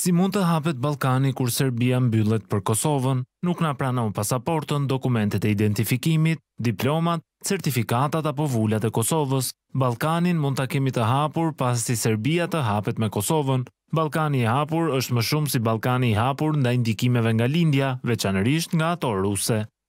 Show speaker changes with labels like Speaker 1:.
Speaker 1: Si mund të hapet Ballkani kur Serbia mbyllet për Kosovën, nuk na pranon pasaportën, dokumentet e identifikimit, diplomat, certifikatat apo vulat e Kosovës. Ballkanin mund ta kemi të hapur pasi Serbia të hapet me Kosovën. Ballkani i hapur është më shumë si Ballkani i hapur ndaj ndikimeve nga lindja, veçanërisht nga ato ruse.